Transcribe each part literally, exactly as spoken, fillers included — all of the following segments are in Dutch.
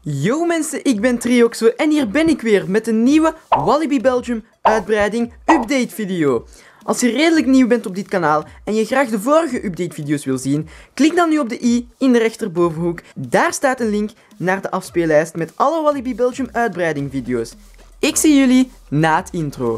Yo mensen, ik ben Trioxo en hier ben ik weer met een nieuwe Walibi Belgium uitbreiding update video. Als je redelijk nieuw bent op dit kanaal en je graag de vorige update video's wil zien, klik dan nu op de i in de rechterbovenhoek. Daar staat een link naar de afspeellijst met alle Walibi Belgium uitbreiding video's. Ik zie jullie na het intro.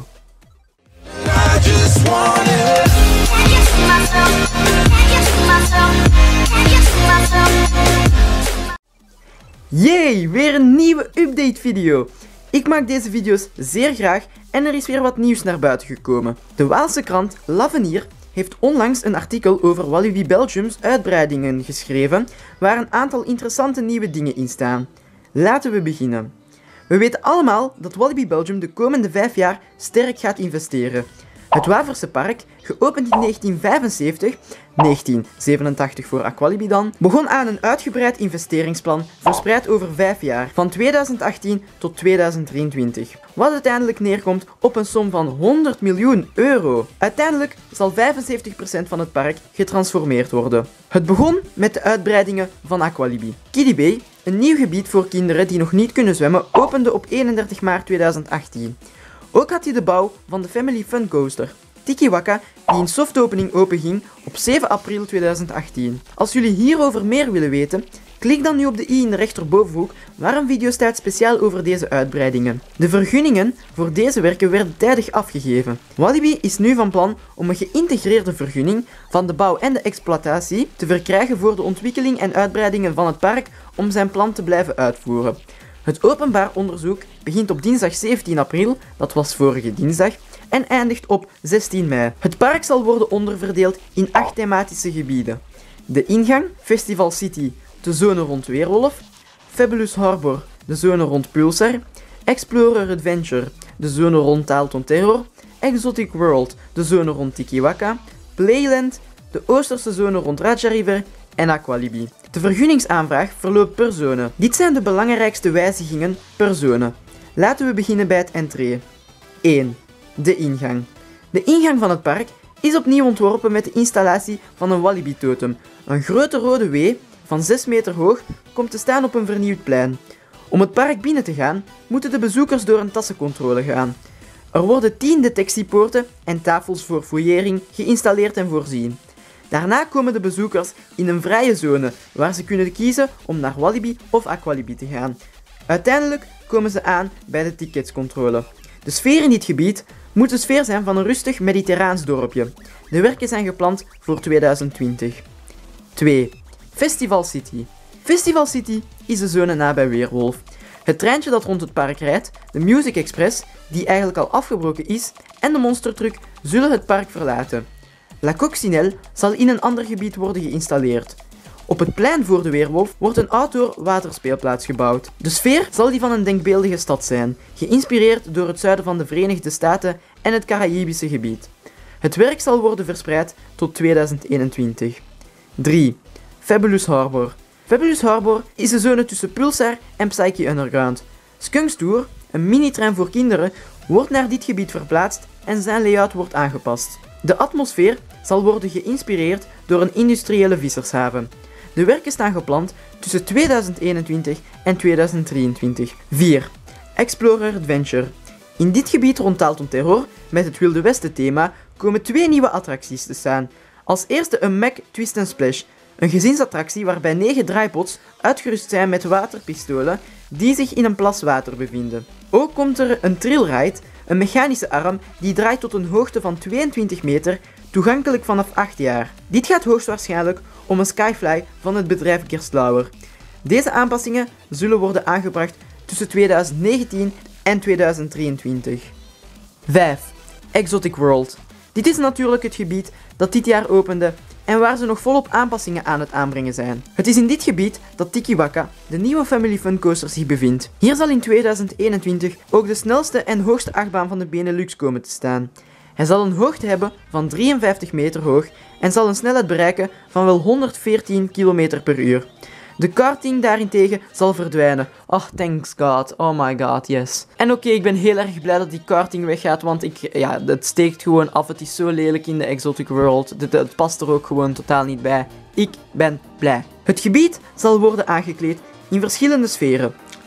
Yay, weer een nieuwe update video. Ik maak deze video's zeer graag en er is weer wat nieuws naar buiten gekomen. De Waalse krant L'Avenir heeft onlangs een artikel over Walibi Belgium's uitbreidingen geschreven, waar een aantal interessante nieuwe dingen in staan. Laten we beginnen. We weten allemaal dat Walibi Belgium de komende vijf jaar sterk gaat investeren. Het Waverse Park, geopend in negentien vijfenzeventig, negentien zevenentachtig voor Aqualibi dan, begon aan een uitgebreid investeringsplan verspreid over vijf jaar, van tweeduizend achttien tot tweeduizend drieëntwintig. Wat uiteindelijk neerkomt op een som van honderd miljoen euro. Uiteindelijk zal vijfenzeventig procent van het park getransformeerd worden. Het begon met de uitbreidingen van Aqualibi. Kiddie Bay, een nieuw gebied voor kinderen die nog niet kunnen zwemmen, opende op eenendertig maart tweeduizend achttien. Ook had hij de bouw van de Family Fun Coaster, Tiki Waka, die in softopening openging op zeven april tweeduizend achttien. Als jullie hierover meer willen weten, klik dan nu op de i in de rechterbovenhoek, waar een video staat speciaal over deze uitbreidingen. De vergunningen voor deze werken werden tijdig afgegeven. Walibi is nu van plan om een geïntegreerde vergunning van de bouw en de exploitatie te verkrijgen voor de ontwikkeling en uitbreidingen van het park om zijn plan te blijven uitvoeren. Het openbaar onderzoek begint op dinsdag zeventien april, dat was vorige dinsdag, en eindigt op zestien mei. Het park zal worden onderverdeeld in acht thematische gebieden. De ingang, Festival City, de zone rond Weerwolf, Fabulous Harbor, de zone rond Pulsar, Explorer Adventure, de zone rond Taalton Terror, Exotic World, de zone rond Tiki Waka, Playland, de oosterse zone rond Raja River en Aqualibi. De vergunningsaanvraag verloopt per zone. Dit zijn de belangrijkste wijzigingen per zone. Laten we beginnen bij het entree. één. De ingang. De ingang van het park is opnieuw ontworpen met de installatie van een Walibi-totem. Een grote rode W van zes meter hoog komt te staan op een vernieuwd plein. Om het park binnen te gaan, moeten de bezoekers door een tassencontrole gaan. Er worden tien detectiepoorten en tafels voor fouillering geïnstalleerd en voorzien. Daarna komen de bezoekers in een vrije zone, waar ze kunnen kiezen om naar Walibi of Aqualibi te gaan. Uiteindelijk komen ze aan bij de ticketscontrole. De sfeer in dit gebied moet de sfeer zijn van een rustig mediterraans dorpje. De werken zijn gepland voor tweeduizend twintig. twee. Festival City. Festival City is de zone nabij Weerwolf. Het treintje dat rond het park rijdt, de Music Express, die eigenlijk al afgebroken is, en de Monster Truck zullen het park verlaten. La Coccinelle zal in een ander gebied worden geïnstalleerd. Op het plein voor de Weerwolf wordt een outdoor waterspeelplaats gebouwd. De sfeer zal die van een denkbeeldige stad zijn, geïnspireerd door het zuiden van de Verenigde Staten en het Caraïbische gebied. Het werk zal worden verspreid tot tweeduizend eenentwintig. drie. Fabulous Harbor. Fabulous Harbor is de zone tussen Pulsar en Psyche Underground. Skunks Tour, een mini-trein voor kinderen, wordt naar dit gebied verplaatst en zijn layout wordt aangepast. De atmosfeer zal worden geïnspireerd door een industriële vissershaven. De werken staan gepland tussen tweeduizend eenentwintig en tweeduizend drieëntwintig. vier. Explorer Adventure. In dit gebied rond Taalton Terror, met het Wilde Westen thema, komen twee nieuwe attracties te staan. Als eerste een Mac Twist and Splash, een gezinsattractie waarbij negen draaipods uitgerust zijn met waterpistolen die zich in een plas water bevinden. Ook komt er een Thrillride, een mechanische arm die draait tot een hoogte van tweeëntwintig meter, toegankelijk vanaf acht jaar. Dit gaat hoogstwaarschijnlijk om een Skyfly van het bedrijf Gerstlauer. Deze aanpassingen zullen worden aangebracht tussen tweeduizend negentien en tweeduizend drieëntwintig. vijf. Exotic World. Dit is natuurlijk het gebied dat dit jaar opende en waar ze nog volop aanpassingen aan het aanbrengen zijn. Het is in dit gebied dat Tiki Waka, de nieuwe Family Fun Coaster, zich bevindt. Hier zal in tweeduizend eenentwintig ook de snelste en hoogste achtbaan van de Benelux komen te staan. Hij zal een hoogte hebben van drieënvijftig meter hoog en zal een snelheid bereiken van wel honderdveertien kilometer per uur. De karting daarentegen zal verdwijnen. Oh, thanks God. Oh my God, yes. En oké, okay, ik ben heel erg blij dat die karting weggaat, want ik, ja, het steekt gewoon af. Het is zo lelijk in de Exotic World. Het, het past er ook gewoon totaal niet bij. Ik ben blij. Het gebied zal worden aangekleed in verschillende sferen.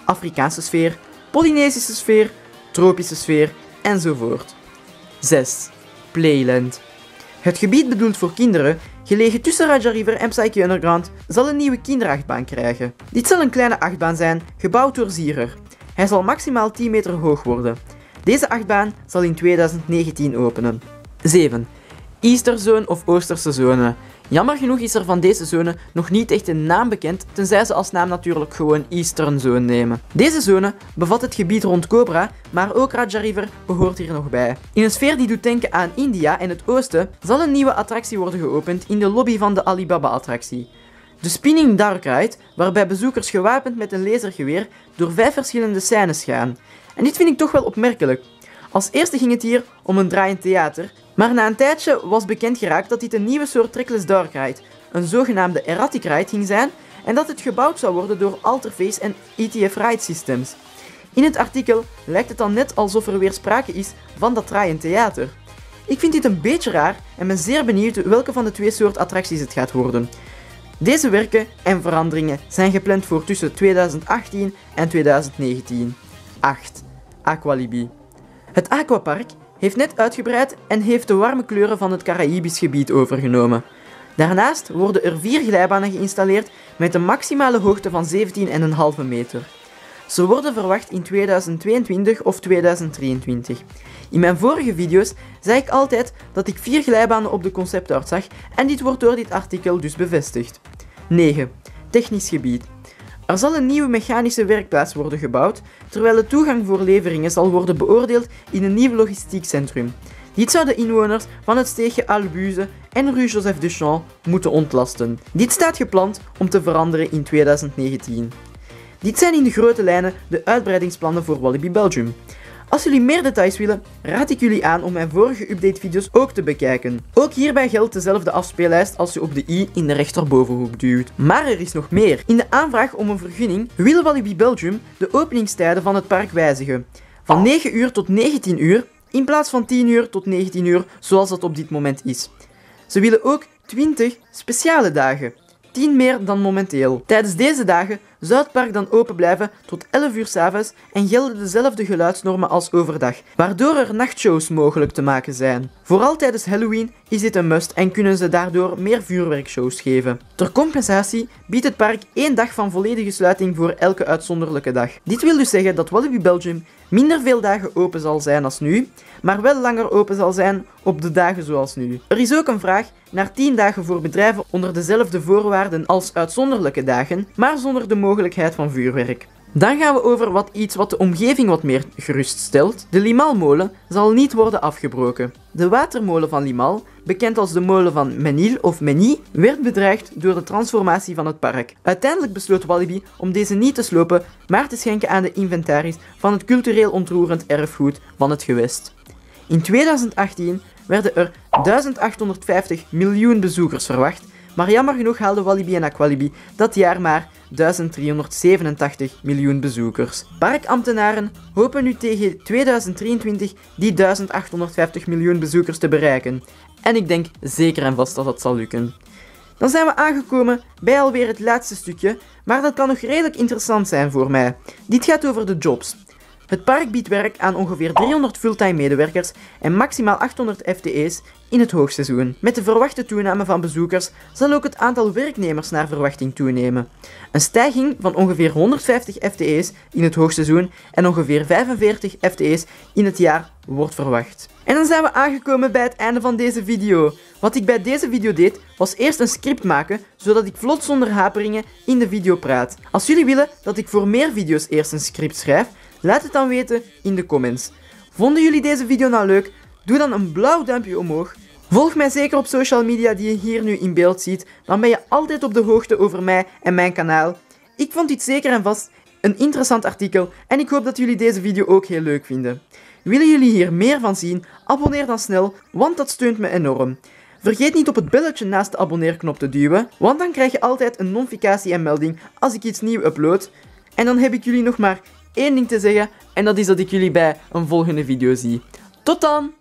Afrikaanse sfeer, Polynesische sfeer, tropische sfeer enzovoort. zes. Playland. Het gebied bedoeld voor kinderen, gelegen tussen Raja River en Psyche Underground, zal een nieuwe kinderachtbaan krijgen. Dit zal een kleine achtbaan zijn, gebouwd door Zierer. Hij zal maximaal tien meter hoog worden. Deze achtbaan zal in tweeduizend negentien openen. zeven. Easterzone of Oosterse zone. Jammer genoeg is er van deze zone nog niet echt een naam bekend, tenzij ze als naam natuurlijk gewoon Eastern Zone nemen. Deze zone bevat het gebied rond Cobra, maar ook Raja River behoort hier nog bij. In een sfeer die doet denken aan India en het oosten, zal een nieuwe attractie worden geopend in de lobby van de Alibaba-attractie. De Spinning Dark Ride, waarbij bezoekers gewapend met een lasergeweer door vijf verschillende scènes gaan. En dit vind ik toch wel opmerkelijk. Als eerste ging het hier om een draaiend theater, maar na een tijdje was bekend geraakt dat dit een nieuwe soort Trackless Dark Ride, een zogenaamde Erratic Ride ging zijn en dat het gebouwd zou worden door Alterface en E T F Ride Systems. In het artikel lijkt het dan net alsof er weer sprake is van dat draaiend theater. Ik vind dit een beetje raar en ben zeer benieuwd welke van de twee soorten attracties het gaat worden. Deze werken en veranderingen zijn gepland voor tussen tweeduizend achttien en tweeduizend negentien. acht. Aqualibi. Het aquapark heeft net uitgebreid en heeft de warme kleuren van het Caraïbisch gebied overgenomen. Daarnaast worden er vier glijbanen geïnstalleerd met een maximale hoogte van zeventien komma vijf meter. Ze worden verwacht in tweeduizend tweeëntwintig of tweeduizend drieëntwintig. In mijn vorige video's zei ik altijd dat ik vier glijbanen op de conceptart zag en dit wordt door dit artikel dus bevestigd. negen. Technisch gebied. Er zal een nieuwe mechanische werkplaats worden gebouwd, terwijl de toegang voor leveringen zal worden beoordeeld in een nieuw logistiekcentrum. Dit zou de inwoners van het steegje Albuze en Rue Joseph Deschamps moeten ontlasten. Dit staat gepland om te veranderen in tweeduizend negentien. Dit zijn in de grote lijnen de uitbreidingsplannen voor Walibi Belgium. Als jullie meer details willen, raad ik jullie aan om mijn vorige update-video's ook te bekijken. Ook hierbij geldt dezelfde afspeellijst als je op de i in de rechterbovenhoek duwt. Maar er is nog meer. In de aanvraag om een vergunning wil Walibi Belgium de openingstijden van het park wijzigen. Van negen uur tot negentien uur, in plaats van tien uur tot negentien uur zoals dat op dit moment is. Ze willen ook twintig speciale dagen. tien meer dan momenteel. Tijdens deze dagen zou het park dan open blijven tot elf uur 's avonds en gelden dezelfde geluidsnormen als overdag, waardoor er nachtshows mogelijk te maken zijn. Vooral tijdens Halloween is dit een must en kunnen ze daardoor meer vuurwerkshows geven. Ter compensatie biedt het park één dag van volledige sluiting voor elke uitzonderlijke dag. Dit wil dus zeggen dat Walibi Belgium minder veel dagen open zal zijn als nu, maar wel langer open zal zijn op de dagen zoals nu. Er is ook een vraag naar tien dagen voor bedrijven onder dezelfde voorwaarden als uitzonderlijke dagen, maar zonder de mogelijkheid van vuurwerk. Dan gaan we over wat iets wat de omgeving wat meer geruststelt. De Limalmolen zal niet worden afgebroken. De watermolen van Limal, bekend als de molen van Menil of Meny, werd bedreigd door de transformatie van het park. Uiteindelijk besloot Walibi om deze niet te slopen, maar te schenken aan de inventaris van het cultureel ontroerend erfgoed van het gewest. In tweeduizend achttien werden er duizend achthonderdvijftig miljoen bezoekers verwacht, maar jammer genoeg haalden Walibi en Aqualibi dat jaar maar duizend driehonderdzevenentachtig miljoen bezoekers. Parkambtenaren hopen nu tegen tweeduizend drieëntwintig die duizend achthonderdvijftig miljoen bezoekers te bereiken. En ik denk zeker en vast dat dat zal lukken. Dan zijn we aangekomen bij alweer het laatste stukje, maar dat kan nog redelijk interessant zijn voor mij. Dit gaat over de jobs. Het park biedt werk aan ongeveer driehonderd fulltime medewerkers en maximaal achthonderd F T E's in het hoogseizoen. Met de verwachte toename van bezoekers zal ook het aantal werknemers naar verwachting toenemen. Een stijging van ongeveer honderdvijftig F T E's in het hoogseizoen en ongeveer vijfenveertig F T E's in het jaar wordt verwacht. En dan zijn we aangekomen bij het einde van deze video. Wat ik bij deze video deed, was eerst een script maken, zodat ik vlot zonder haperingen in de video praat. Als jullie willen dat ik voor meer video's eerst een script schrijf, laat het dan weten in de comments. Vonden jullie deze video nou leuk? Doe dan een blauw duimpje omhoog. Volg mij zeker op social media die je hier nu in beeld ziet. Dan ben je altijd op de hoogte over mij en mijn kanaal. Ik vond dit zeker en vast een interessant artikel en ik hoop dat jullie deze video ook heel leuk vinden. Willen jullie hier meer van zien? Abonneer dan snel, want dat steunt me enorm. Vergeet niet op het belletje naast de abonneerknop te duwen, want dan krijg je altijd een notificatie en melding als ik iets nieuw upload. En dan heb ik jullie nog maar één ding te zeggen en dat is dat ik jullie bij een volgende video zie. Tot dan!